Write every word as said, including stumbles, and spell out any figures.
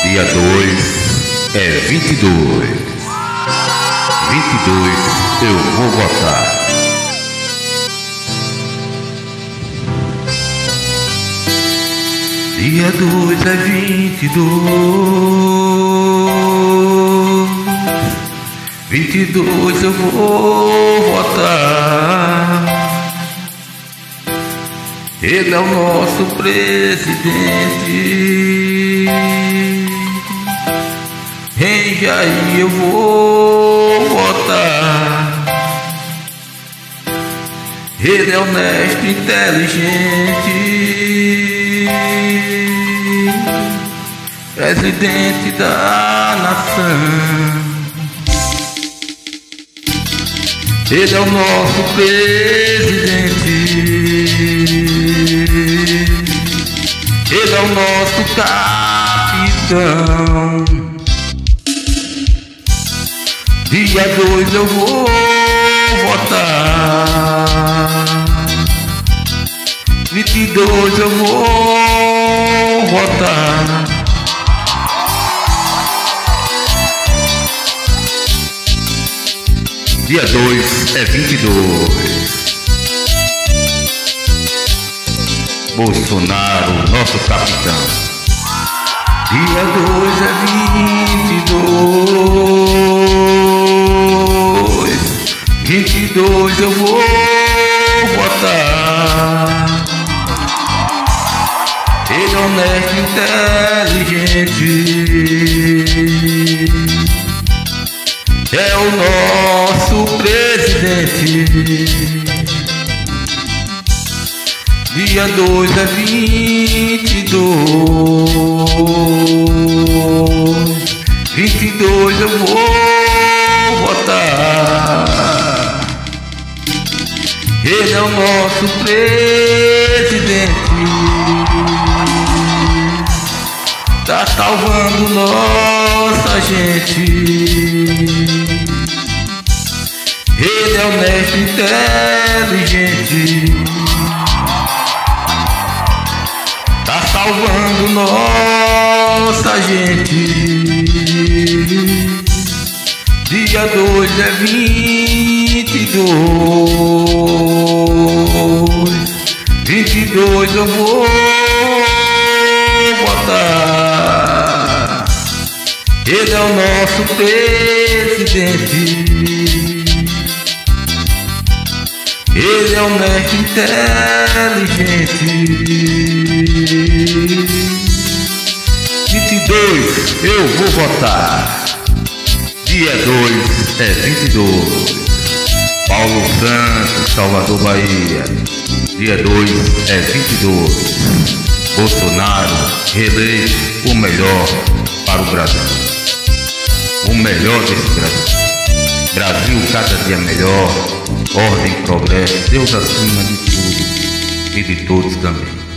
Dia dois é vinte e dois. vinte e dois eu vou votar. Dia dois é vinte e dois. vinte e dois eu vou votar. Ele é o nosso presidente. Em Jair eu vou votar. Ele é honesto, inteligente, presidente da nação. Ele é o nosso presidente. Ele é o nosso capitão. Dia dois eu vou votar. vinte e dois eu vou votar. Dia dois é vinte e dois. Bolsonaro, nosso capitão. Dia dois é vinte e dois. vinte e dois eu vou votar. Ele é honesto, inteligente, é o nosso presidente. Dia dois é vinte e dois. vinte e dois eu vou votar. Ele é o nosso presidente. Tá salvando nossa gente. Ele é honesto, inteligente, tá salvando nossa gente. Dia dois é vinte e dois. vinte e dois eu vou votar. Ele é o nosso presidente. Ele é honesto, inteligente. vinte e dois eu vou votar. Dia dois é vinte e dois. Paulo Santos, Salvador, Bahia. Dia dois é vinte e dois. Bolsonaro reeleito o melhor para o Brasil. O melhor desse Brasil. Brasil cada dia melhor. Ordem, progresso, Deus acima de tudo e de todos também.